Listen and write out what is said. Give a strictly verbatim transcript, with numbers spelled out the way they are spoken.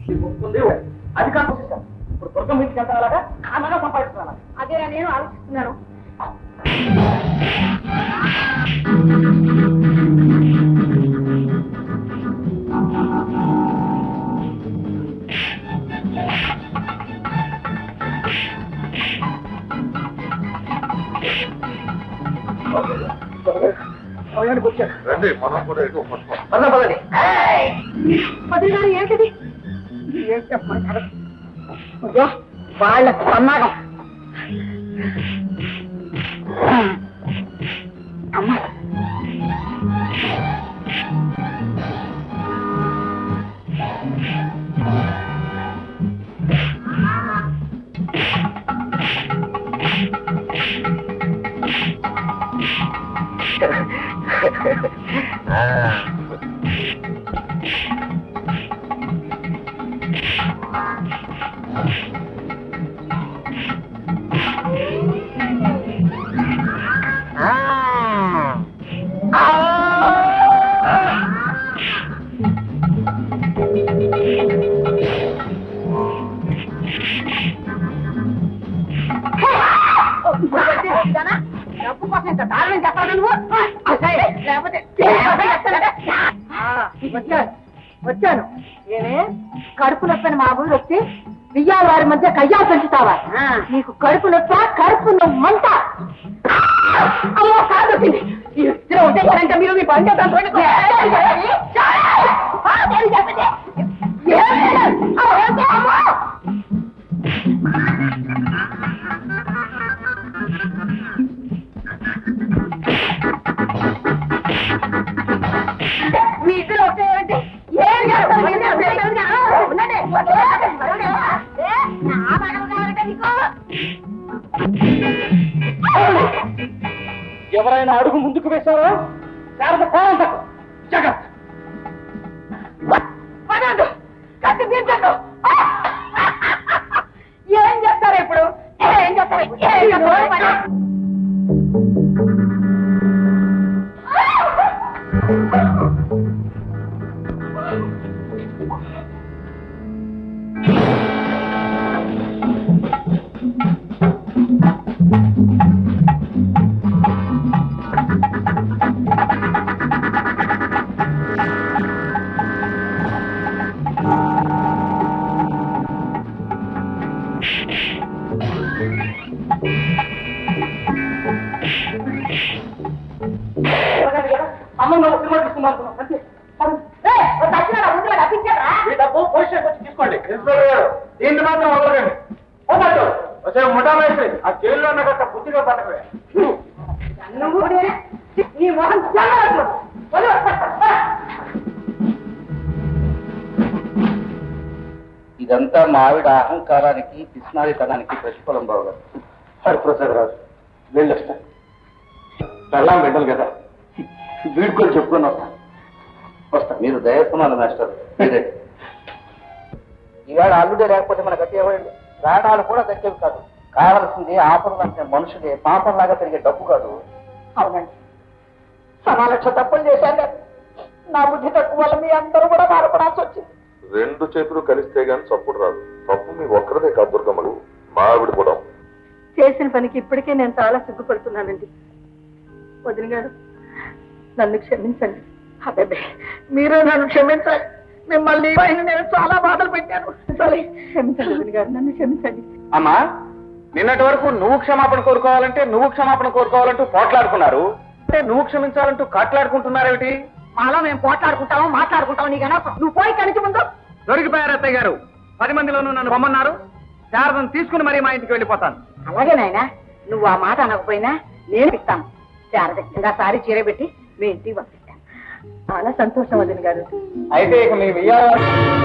అది కాదు ఇప్పుడు దుర్గం ఇంటికి ఎంత అలాగా కామగా సంపాదిస్తున్నాను. అదే నేను ఆలోచిస్తున్నాను. రండి మనం కూడా పది గారు ఏంటిది? ఏం చెప్పమంటారు? వాళ్ళ సన్నాగం. అమ్మా డబ్బు కోసం ఇంత దారుణం చెప్పాలి నువ్వు. లేకపోతే వచ్చాను వచ్చాను ఏమే కడుపు నొప్పని మా ఊరు వచ్చి బియ్యాల వారి మధ్య కయ్యాలు పెంచుతావా? నీకు కడుపు నొప్ప కడుపు నొమ్మంట. అమ్మో కాదొచ్చింది ఇద్దరు ఉంటే మీరు మీ బండి మీ ఇద్దరు ఒకటే ఏం చేస్తారు? ఎవరైనా అడుగు ముందుకు వేశారా శారద ప్రాణం తక్కువ జగత్ కత్తి తీర్చండు. ఏం చేస్తారు ఇప్పుడు? ఏం చేస్తారు? ఏం చేస్తారు? అమ్మ సినిమా తీసుకున్నాను అంతే. డబ్బు పోలీస్ స్టేషన్ వచ్చి తీసుకోండి. దీన్ని మాత్రం వదలండి. వచ్చే ముఠా వేసి ఆ జైల్లో ఉన్న గట్ట బుద్ధిగా పట్టవే. ఇదంతా మా ఆవిడ అహంకారానికి పిస్నారితనానికి ప్రతిఫలం బావగారు. హరిప్రసాద్ రాజు వెళ్ళొస్తా. పెళ్ళాం బిడ్డలు కదా వీడుకొని చెప్పుకొని వస్తాను. వస్తా. మీరు దయస్తున్నాను మాస్టర్. ఈవేళ అల్లుడే లేకపోతే మన గతి ఎవరండి? ప్రాణాలు కూడా దక్కేవి కాదు. కావలసింది ఆపదలు అంటే మనుషులే, పాపంలాగా పెరిగే డబ్బు కాదు. అవునండి, సవా లక్ష తప్పులు చేశాను. నా బుద్ధి తక్కువ వల్ల మీ అందరూ కూడా బాధపడాల్సి వచ్చింది. రెండు చేతులు కలిస్తే గాని చప్పుడు రాదు. తప్పు మీ ఒక్కరిదే కాదు దుర్గమ్మలు, మా ఆవిడ కూడా. చేసిన పనికి ఇప్పటికే నేను చాలా సిగ్గుపడుతున్నానండి. వదిన గారు నన్ను క్షమించండి. అదే మీరు నన్ను క్షమించాలి. మిమ్మల్ని పైన నేను చాలా బాధలు పెట్టాను. సరే క్షమించండి వదిన గారు, నన్ను క్షమించండి. అమ్మా, నిన్నటి వరకు నువ్వు క్షమాపణ కోరుకోవాలంటే నువ్వు క్షమాపణ కోరుకోవాలంటూ పోట్లాడుకున్నారు. అంటే నువ్వు క్షమించాలంటూ కట్లాడుకుంటున్నారేమిటి? మాలో మేము పోట్లాడుకుంటాము, మాట్లాడుకుంటాము. నీకన్నా నువ్వు పోయి కనిచి ముందు దొరికిపోయారు అత్తయ్య గారు. పది మందిలోనూ నన్ను పొమ్మన్నారు. శారదను తీసుకుని మరీ మా ఇంటికి వెళ్ళిపోతాను. అలాగే నాయనా, నువ్వు ఆ మాట అనకపోయినా నేను ఇస్తాను. శారద సారి చీర పెట్టి మీ ఇంటికి పంపిస్తాను. చాలా సంతోషం వదిన గారు. అయితే ఇక మీ వెయ్యాలి